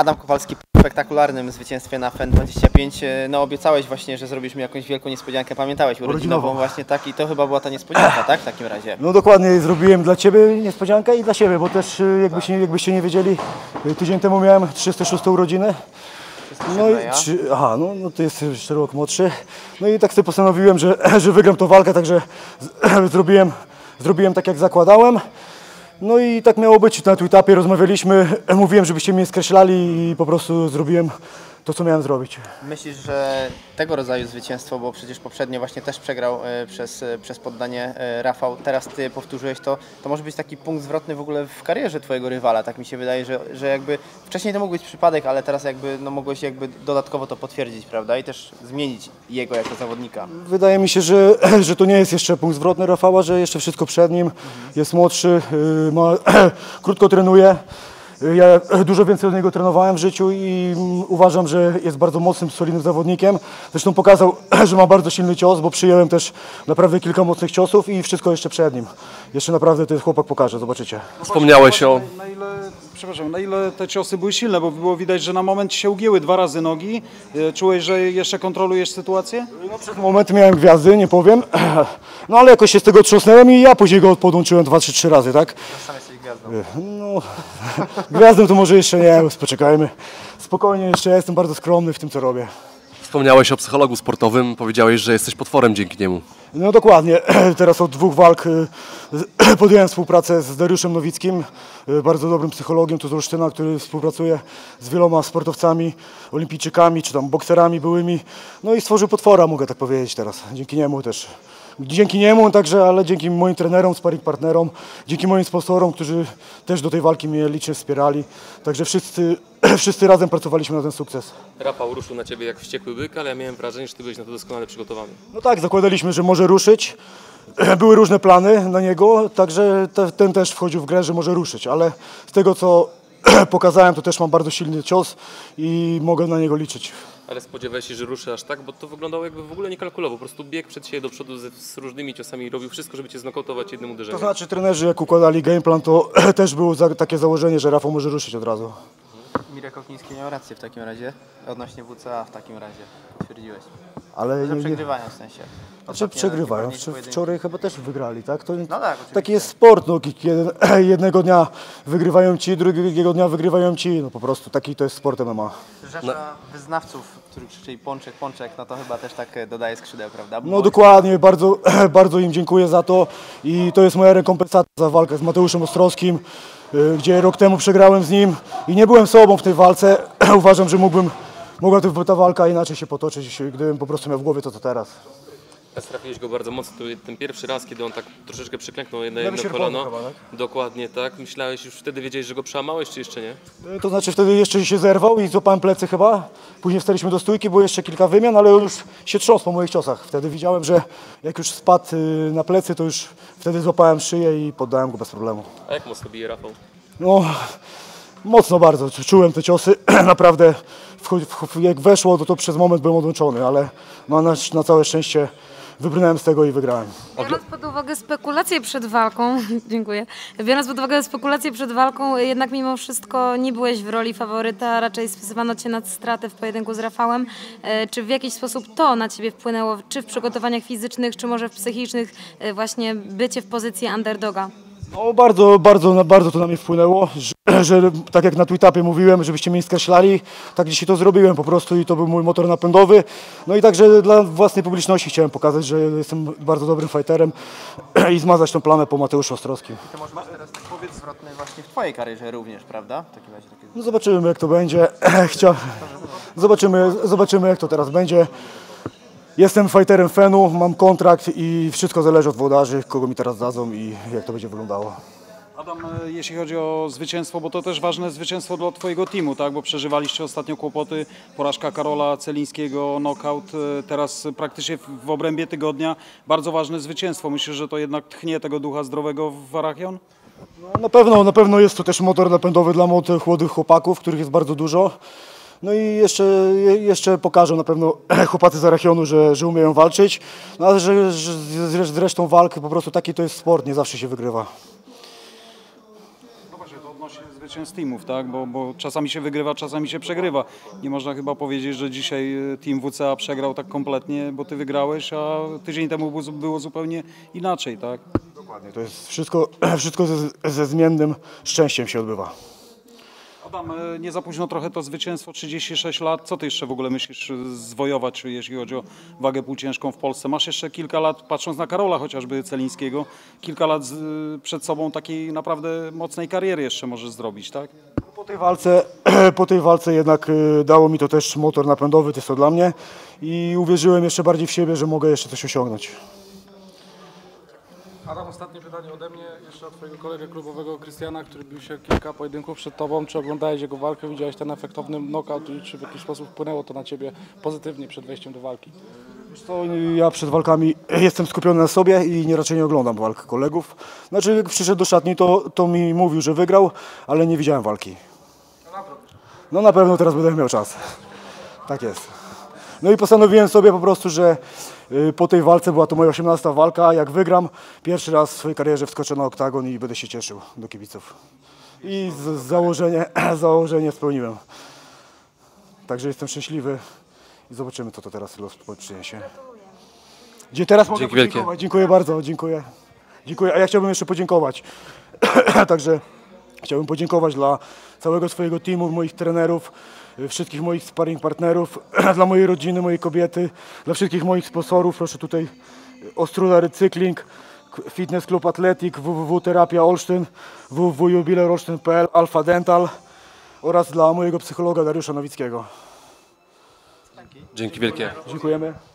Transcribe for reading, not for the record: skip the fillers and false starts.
Adam Kowalski po spektakularnym zwycięstwie na FEN25, no obiecałeś właśnie, że zrobisz mi jakąś wielką niespodziankę, pamiętałeś, urodzinową właśnie, tak, i to chyba była ta niespodzianka, tak, w takim razie? No dokładnie, zrobiłem dla Ciebie niespodziankę i dla siebie, bo też jakbyście nie wiedzieli, tydzień temu miałem 36 urodziny. No i no Ty jesteś 4 rok młodszy. No i tak sobie postanowiłem, że wygram tą walkę, także zrobiłem tak jak zakładałem. No i tak miało być, na tym etapie rozmawialiśmy, mówiłem, żebyście mnie skreślali i po prostu zrobiłem to, co miałem zrobić. Myślisz, że tego rodzaju zwycięstwo, bo przecież poprzednio właśnie też przegrał przez poddanie Rafał, teraz Ty powtórzyłeś to może być taki punkt zwrotny w ogóle w karierze Twojego rywala, tak mi się wydaje, że jakby wcześniej to mógł być przypadek, ale teraz jakby no mogłeś jakby dodatkowo to potwierdzić, prawda, i też zmienić jego jako zawodnika. Wydaje mi się, że to nie jest jeszcze punkt zwrotny Rafała, że jeszcze wszystko przed nim, jest młodszy, krótko trenuje. Ja dużo więcej od niego trenowałem w życiu i uważam, że jest bardzo mocnym, solidnym zawodnikiem. Zresztą pokazał, że ma bardzo silny cios, bo przyjąłem też naprawdę kilka mocnych ciosów i wszystko jeszcze przed nim. Jeszcze naprawdę ten chłopak pokaże, zobaczycie. Wspomniałeś o... Na ile te ciosy były silne, bo było widać, że na moment się ugięły 2 razy nogi. Czułeś, że jeszcze kontrolujesz sytuację? No, przez moment miałem gwiazdy, nie powiem, no ale jakoś się z tego trząsnąłem i ja później go podłączyłem 2 czy 3 razy, tak? Sam jesteś gwiazdą. No, gwiazdą to może jeszcze nie, poczekajmy. Spokojnie, jeszcze ja jestem bardzo skromny w tym, co robię. Wspomniałeś o psychologu sportowym, powiedziałeś, że jesteś potworem dzięki niemu. No dokładnie, teraz od 2 walk podjąłem współpracę z Dariuszem Nowickim, bardzo dobrym psychologiem tu z Olsztyna, który współpracuje z wieloma sportowcami, olimpijczykami czy tam bokserami byłymi. No i stworzył potwora, mogę tak powiedzieć teraz, dzięki niemu też. Dzięki niemu także, ale dzięki moim trenerom, sparring partnerom, dzięki moim sponsorom, którzy też do tej walki mnie licznie wspierali. Także wszyscy razem pracowaliśmy na ten sukces. Rafał ruszył na Ciebie jak wściekły byk, ale ja miałem wrażenie, że Ty byłeś na to doskonale przygotowany. No tak, zakładaliśmy, że może ruszyć. Były różne plany na niego, także ten też wchodził w grę, że może ruszyć, ale z tego, co pokazałem, to też mam bardzo silny cios i mogę na niego liczyć. Ale spodziewałeś się, że ruszy aż tak, bo to wyglądało jakby w ogóle nie kalkulował. Po prostu biegł przed siebie do przodu z różnymi ciosami i robił wszystko, żeby Cię znokautować jednym uderzeniem. To znaczy trenerzy jak układali gameplan, to też było takie założenie, że Rafał może ruszyć od razu. Mirek Okliński miał rację w takim razie, odnośnie WCA w takim razie, potwierdziłeś. Ale że przegrywają w sensie. Znaczy przegrywają, wczoraj chyba też wygrali, tak? To, no tak, oczywiście. Taki jest sport, no, jednego dnia wygrywają ci, drugiego dnia wygrywają ci, no po prostu taki to jest sport MMA. Rzesza wyznawców, którzy krzyczeli pączek, pączek, no to chyba też tak dodaje skrzydeł, prawda? No dokładnie, bardzo im dziękuję za to i to jest moja rekompensata za walkę z Mateuszem Ostrowskim, gdzie rok temu przegrałem z nim i nie byłem sobą w tej walce. Uważam, że mogła ta walka inaczej się potoczyć, gdybym po prostu miał w głowie to, co teraz. Trafiłeś go bardzo mocno, to ten pierwszy raz, kiedy on tak troszeczkę przyklęknął na jedno kolano. Chyba, tak? Dokładnie tak. Myślałeś, już wtedy wiedziałeś, że go przełamałeś, czy jeszcze nie? To znaczy wtedy jeszcze się zerwał i złapałem plecy chyba. Później wstaliśmy do stójki, było jeszcze kilka wymian, ale on już się trząsł po moich ciosach. Wtedy widziałem, że jak już spadł na plecy, to już wtedy złapałem szyję i poddałem go bez problemu. A jak mocno bije Rafał? No, mocno bardzo. Czułem te ciosy. Naprawdę jak weszło, to przez moment byłem odłączony, ale na całe szczęście wybrnąłem z tego i wygrałem. Biorąc pod uwagę spekulacje przed walką, dziękuję. Biorąc pod uwagę spekulacje przed walką, jednak mimo wszystko nie byłeś w roli faworyta, raczej spisywano Cię na stratę w pojedynku z Rafałem. Czy w jakiś sposób to na Ciebie wpłynęło, czy w przygotowaniach fizycznych, czy może w psychicznych, właśnie bycie w pozycji underdoga? No, bardzo to na mnie wpłynęło, że tak jak na Twitapie mówiłem, żebyście mnie skreślali, tak dzisiaj to zrobiłem po prostu i to był mój motor napędowy. No i także dla własnej publiczności chciałem pokazać, że jestem bardzo dobrym fighterem i zmazać tą plamę po Mateuszu Ostrowskim. I to może masz teraz tak powiedz zwrotny właśnie w Twojej karierze również, prawda? W takim razie No zobaczymy jak to będzie. Zobaczymy jak to teraz będzie. Jestem fighterem FEN-u, mam kontrakt i wszystko zależy od włodarzy, kogo mi teraz dadzą i jak to będzie wyglądało. Adam, jeśli chodzi o zwycięstwo, bo to też ważne zwycięstwo dla Twojego teamu, tak? Bo przeżywaliście ostatnio kłopoty, porażka Karola Celińskiego, knockout, teraz praktycznie w obrębie tygodnia bardzo ważne zwycięstwo. Myślisz, że to jednak tchnie tego ducha zdrowego w Arachion? No, na pewno jest to też motor napędowy dla młodych chłopaków, których jest bardzo dużo. No i jeszcze pokażą na pewno chłopacy z Arachionu, że umieją walczyć, no ale że zresztą walk po prostu taki to jest sport, nie zawsze się wygrywa. No właśnie, to właśnie zwycięstw teamów, tak? Bo czasami się wygrywa, czasami się przegrywa. Nie można chyba powiedzieć, że dzisiaj team WCA przegrał tak kompletnie, bo ty wygrałeś, a tydzień temu było zupełnie inaczej, tak? Dokładnie, to jest wszystko ze zmiennym szczęściem się odbywa. Adam, nie za późno trochę to zwycięstwo, 36 lat. Co ty jeszcze w ogóle myślisz zwojować, jeśli chodzi o wagę półciężką w Polsce? Masz jeszcze kilka lat, patrząc na Karola chociażby Celińskiego, kilka lat przed sobą takiej naprawdę mocnej kariery jeszcze możesz zrobić, tak? Po tej walce jednak dało mi to też motor napędowy, to jest to dla mnie i uwierzyłem jeszcze bardziej w siebie, że mogę jeszcze coś osiągnąć. Adam, ostatnie pytanie ode mnie, jeszcze od twojego kolegę klubowego Krystiana, który bił się kilka pojedynków przed tobą. Czy oglądałeś jego walkę, widziałeś ten efektowny knockout i czy w jakiś sposób wpłynęło to na ciebie pozytywnie przed wejściem do walki? Wiesz co, ja przed walkami jestem skupiony na sobie i raczej nie oglądam walk kolegów. Znaczy jak przyszedł do szatni, to mi mówił, że wygrał, ale nie widziałem walki. No na pewno teraz będę miał czas. Tak jest. No i postanowiłem sobie po prostu, że po tej walce była to moja 18. walka, a jak wygram, pierwszy raz w swojej karierze wskoczę na oktagon i będę się cieszył do kibiców. I założenie spełniłem. Także jestem szczęśliwy i zobaczymy, co to teraz los przyniesie. Gdzie teraz mogę Dzięki wielkie. podziękować. Dziękuję bardzo, dziękuję. Dziękuję. A ja chciałbym jeszcze podziękować. Także chciałbym podziękować dla całego swojego teamu, moich trenerów, wszystkich moich sparring partnerów, dla mojej rodziny, mojej kobiety, dla wszystkich moich sponsorów. Proszę tutaj Ostruda Recykling, Fitness Club Athletic, www Terapia Olsztyn, www.jubilerolsztyn.pl, Alfa Dental oraz dla mojego psychologa Dariusza Nowickiego. Dzięki wielkie. Dziękujemy.